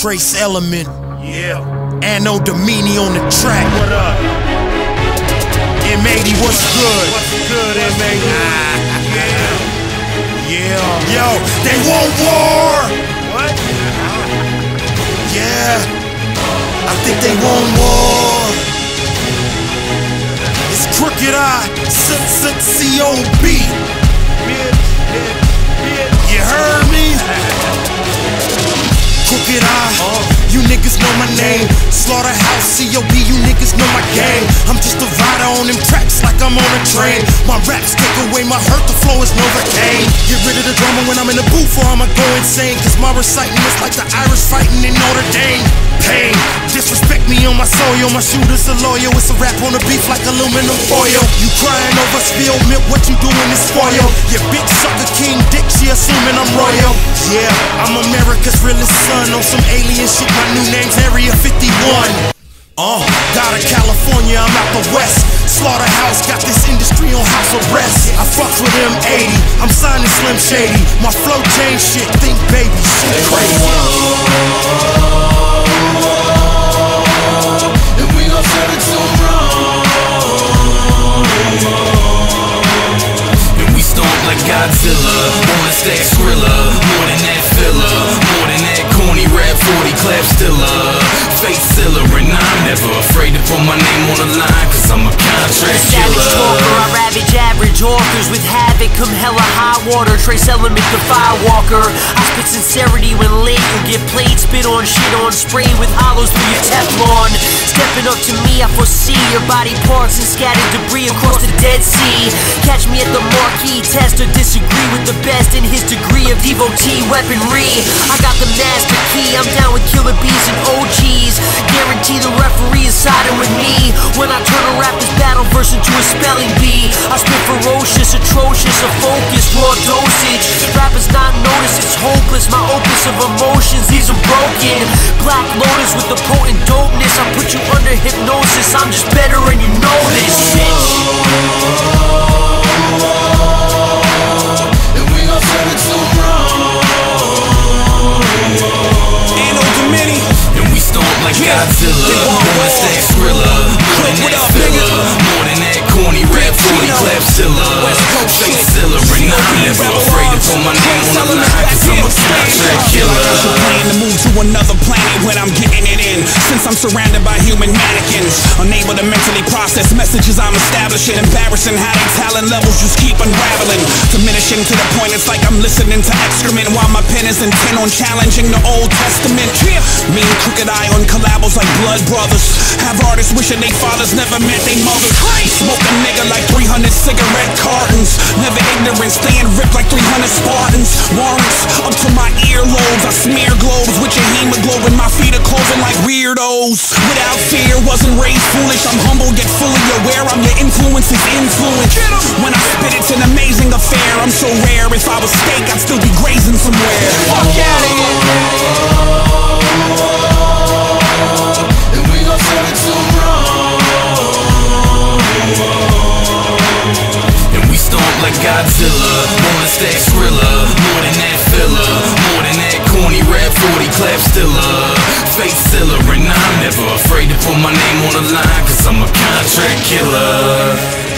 Trace Element. Yeah. Anno Domini on the track. What up? M80, what's good? What's good, M80? Yeah. Yo, they want war. What? Yeah. I think they want war. It's Crooked I, C-O-B. You heard me? Crooked I, you niggas know my name. Slaughterhouse, C.O.B, you niggas know my game. I'm just a rider on them tracks like I'm on a train. My raps take away my hurt, the flow is Novocaine. Get rid of the drama when I'm in the booth or I'ma go insane. Cause my reciting is like the Irish fighting in Notre Dame. Pain, disrespect me on my soil. My shooter's a lawyer, it's a rap on the beef like aluminum foil. You crying over spilled milk, what you doing is spoil. Your bitch sucker King Dick, she assuming I'm royal. Yeah, I'm America's realest son on some alien shit. My new name's Area 51. Got a California, I'm out the west. Slaughterhouse got this industry on house arrest. I fucks with M80, I'm signing Slim Shady. My flow change shit, think baby, shit crazy. And we gon' set it to wrong. And we stomp like Godzilla. Wanna stack Skrilla. More than that filler. More than that corny rap 40 clap stiller. Face sealer and I'm never afraid to put my name on the line. Cause I'm a contract killer. Savage talker, I ravage average authors with havoc. Come hella high water. Trace Element, the firewalker. I spit sincerity when late. You get played, spit on, shit on, spray with hollows through your Teflon. Stepping up to me, I foresee your body parts and scattered debris across the Dead Sea. Catch me at the marquee test or disagree with the best in his degree of devotee weaponry. I got the master key, I'm down with killer bees and OGs. Guarantee the referee is siding with me when I turn a rapper's battle verse into a spelling bee. I spit ferocious, atrocious, a focus, raw dosage. Rappers not notice, it's hopeless. My opus of emotions, these are broken. Black Lotus with the potent dopeness. I put you under hypnosis, I'm just better and you know this, bitch. And we gon' set it to wrong. Anno Domini. And we stomp like Godzilla. Wanna stack Skrilla. More than that filler. More than that corny rap 40 clap stiller. Face sealer and I'm never afraid to put my name on the line. Cause I'm a contract killer. Plan to move to another planet when I'm getting it in. Since I'm surrounded by human mannequins, unable to mentally process messages I'm establishing. Embarrassing how their talent levels just keep unraveling. Diminishing to the point it's like I'm listening to excrement while my pen is intent on challenging the Old Testament. Me and Crooked I on collabos like blood brothers. Have artists wishing they fathers never met they mothers. Smoke a nigga like 300 cigarette cartons. Never ignorant, staying ripped like 300 Spartans. Warrants up to my earlobes. I smear globes with your hemoglobin. My feet are closing like weirdos. Without fear, wasn't raised foolish. I'm humble yet fully aware I'm your influence's influence. When I spit it's an amazing affair. I'm so rare, if I was steak I'd still be grazing somewhere. Fuck out of here. And we gon' set it to wrong. And we stomp like Godzilla. Wanna stack Skrilla. More than that filler. More than that corny rap 40 clap stiller. Face sealer and I'm never afraid to put my name on the line. Cause I'm a contract killer.